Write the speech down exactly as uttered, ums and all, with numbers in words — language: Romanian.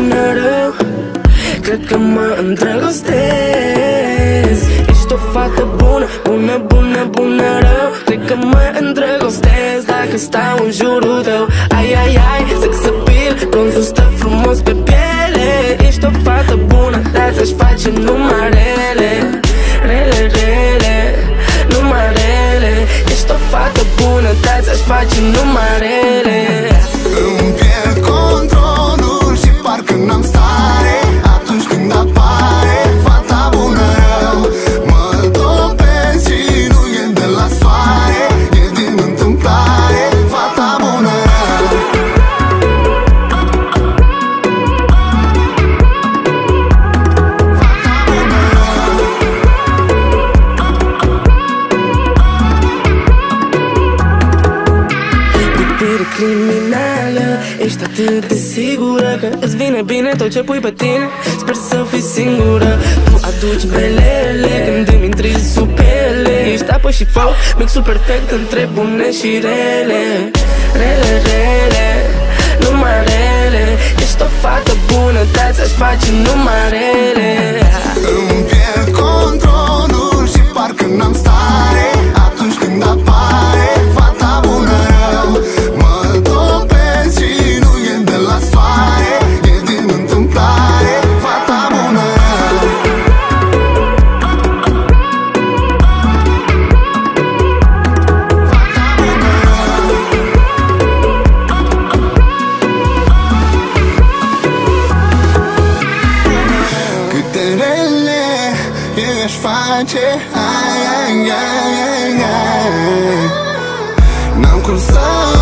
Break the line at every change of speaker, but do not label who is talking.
bună, rău, cred că mă îndrăgostez. Ești o fată bună, bună, bună, bună, rău, cred că mă îndrăgostez dacă stau în jurul tău. Ai, ai, ai, sexapil, bronzul stă frumos pe piele. Ești o fată bună, dar ți-aș face numai rele, rele, rele, numai rele. Ești o fată bună, dar ți-aș face numai rele.
Îmi pierd controlul și parcă n-am stare atunci când apare fata bună, rău. Mă topesc și nu e de la soare, e din întâmplare fata bună, rău.
Privire criminală, ești atât de sigură că îți vine bine tot ce pui pe tine. Sper să fii singură. Tu aduci belele când îmi intri sub piele. Ești apă și foc, mixul perfect între bune și rele, rele, rele, numai rele. Ești o fată bună, dar ți-aș face numai rele.
Îmi pierd controlul și parcă n-am stare atunci când apare fata bună, rău. Mă topesc și nu e de la soare, e din întâmplare fata bună, rău. Câte rele i-aș face, ai, ai, ai, ai, ai. N-am cum să